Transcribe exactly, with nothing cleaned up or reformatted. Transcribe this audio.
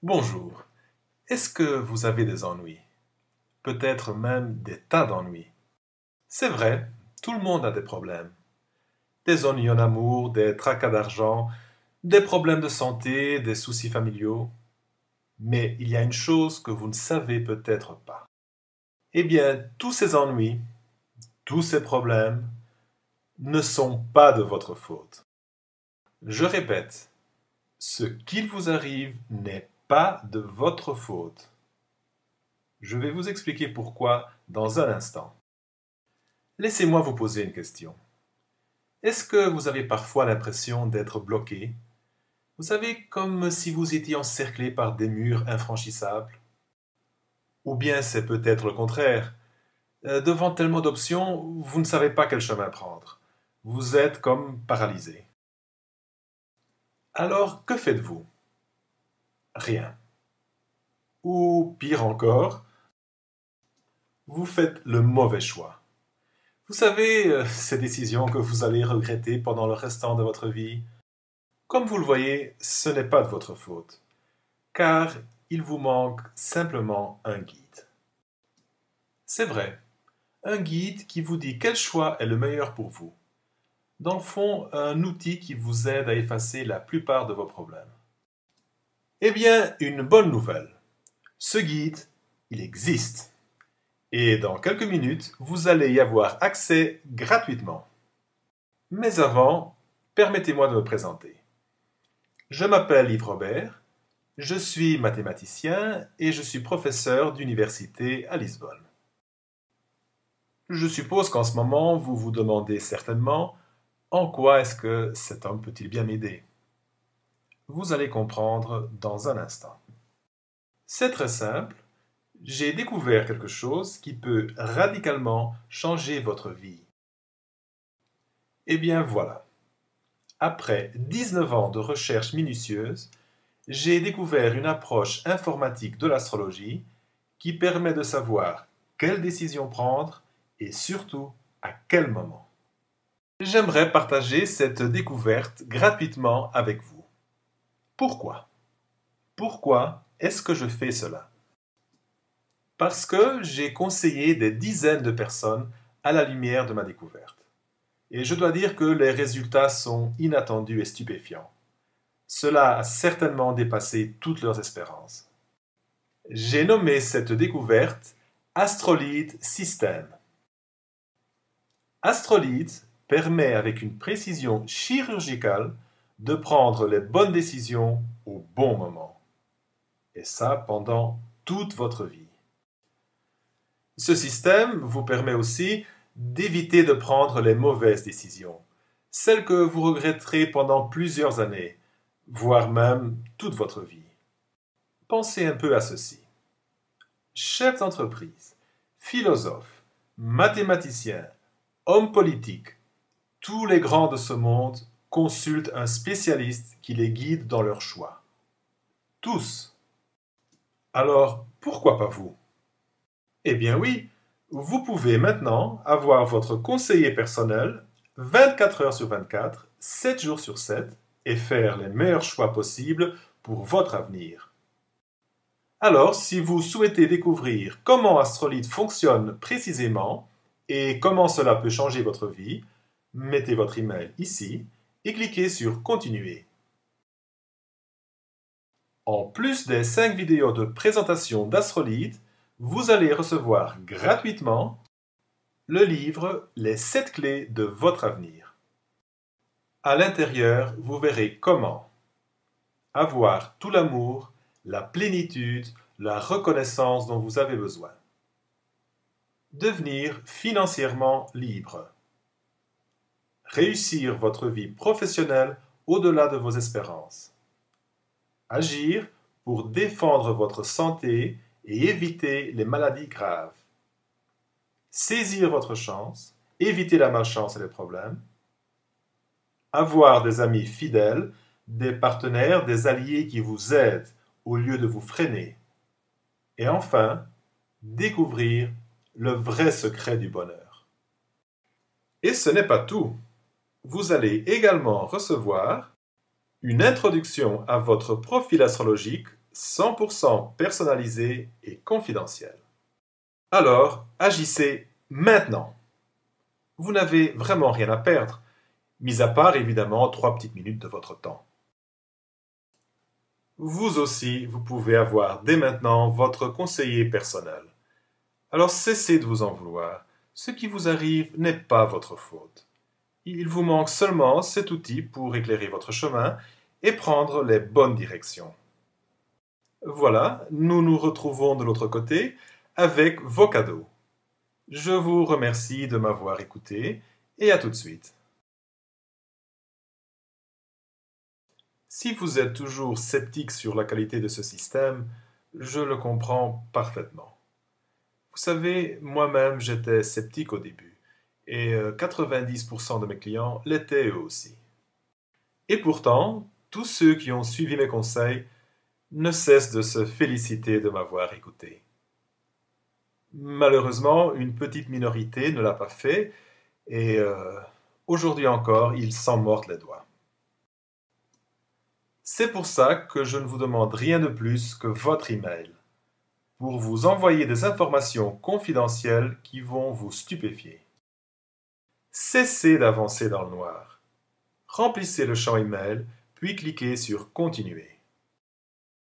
Bonjour. Est-ce que vous avez des ennuis? Peut-être même des tas d'ennuis. C'est vrai, tout le monde a des problèmes. Des ennuis en amour, des tracas d'argent, des problèmes de santé, des soucis familiaux. Mais il y a une chose que vous ne savez peut-être pas. Eh bien, tous ces ennuis, tous ces problèmes ne sont pas de votre faute. Je répète, ce qu'il vous arrive n'est pas de votre faute. Je vais vous expliquer pourquoi dans un instant. Laissez-moi vous poser une question. Est-ce que vous avez parfois l'impression d'être bloqué? Vous savez, comme si vous étiez encerclé par des murs infranchissables? Ou bien c'est peut-être le contraire. Euh, devant tellement d'options, vous ne savez pas quel chemin prendre. Vous êtes comme paralysé. Alors, que faites-vous? Rien. Ou pire encore, vous faites le mauvais choix. Vous savez, euh, ces décisions que vous allez regretter pendant le restant de votre vie. Comme vous le voyez, ce n'est pas de votre faute, car il vous manque simplement un guide. C'est vrai, un guide qui vous dit quel choix est le meilleur pour vous. Dans le fond, un outil qui vous aide à effacer la plupart de vos problèmes. Eh bien, une bonne nouvelle. Ce guide, il existe. Et dans quelques minutes, vous allez y avoir accès gratuitement. Mais avant, permettez-moi de me présenter. Je m'appelle Yves Robert, je suis mathématicien et je suis professeur d'université à Lisbonne. Je suppose qu'en ce moment, vous vous demandez certainement en quoi est-ce que cet homme peut-il bien m'aider? Vous allez comprendre dans un instant. C'est très simple, j'ai découvert quelque chose qui peut radicalement changer votre vie. Eh bien voilà. Après dix-neuf ans de recherche minutieuse, j'ai découvert une approche informatique de l'astrologie qui permet de savoir quelle décision prendre et surtout à quel moment. J'aimerais partager cette découverte gratuitement avec vous. Pourquoi? Pourquoi est-ce que je fais cela? Parce que j'ai conseillé des dizaines de personnes à la lumière de ma découverte. Et je dois dire que les résultats sont inattendus et stupéfiants. Cela a certainement dépassé toutes leurs espérances. J'ai nommé cette découverte Astrolite System. Astrolite permet avec une précision chirurgicale de prendre les bonnes décisions au bon moment. Et ça pendant toute votre vie. Ce système vous permet aussi d'éviter de prendre les mauvaises décisions, celles que vous regretterez pendant plusieurs années, voire même toute votre vie. Pensez un peu à ceci. Chef d'entreprise, philosophe, mathématicien, homme politique, tous les grands de ce monde consultent un spécialiste qui les guide dans leurs choix. Tous. Alors, pourquoi pas vous? Eh bien oui, vous pouvez maintenant avoir votre conseiller personnel vingt-quatre heures sur vingt-quatre, sept jours sur sept et faire les meilleurs choix possibles pour votre avenir. Alors, si vous souhaitez découvrir comment Astrolite fonctionne précisément et comment cela peut changer votre vie, mettez votre email ici et cliquez sur Continuer. En plus des cinq vidéos de présentation d'Astrolite, vous allez recevoir gratuitement le livre Les sept clés de votre avenir. À l'intérieur, vous verrez comment avoir tout l'amour, la plénitude, la reconnaissance dont vous avez besoin. Devenir financièrement libre. Réussir votre vie professionnelle au-delà de vos espérances. Agir pour défendre votre santé et éviter les maladies graves. Saisir votre chance, éviter la malchance et les problèmes. Avoir des amis fidèles, des partenaires, des alliés qui vous aident au lieu de vous freiner. Et enfin, découvrir le vrai secret du bonheur. Et ce n'est pas tout. Vous allez également recevoir une introduction à votre profil astrologique cent pour cent personnalisé et confidentiel. Alors, agissez maintenant. Vous n'avez vraiment rien à perdre, mis à part évidemment trois petites minutes de votre temps. Vous aussi, vous pouvez avoir dès maintenant votre conseiller personnel. Alors cessez de vous en vouloir. Ce qui vous arrive n'est pas votre faute. Il vous manque seulement cet outil pour éclairer votre chemin et prendre les bonnes directions. Voilà, nous nous retrouvons de l'autre côté avec vos cadeaux. Je vous remercie de m'avoir écouté et à tout de suite. Si vous êtes toujours sceptique sur la qualité de ce système, je le comprends parfaitement. Vous savez, moi-même j'étais sceptique au début, et quatre-vingt-dix pour cent de mes clients l'étaient eux aussi. Et pourtant, tous ceux qui ont suivi mes conseils ne cessent de se féliciter de m'avoir écouté. Malheureusement, une petite minorité ne l'a pas fait, et euh, aujourd'hui encore, ils s'en mordent les doigts. C'est pour ça que je ne vous demande rien de plus que votre email, pour vous envoyer des informations confidentielles qui vont vous stupéfier. Cessez d'avancer dans le noir. Remplissez le champ email, puis cliquez sur Continuer.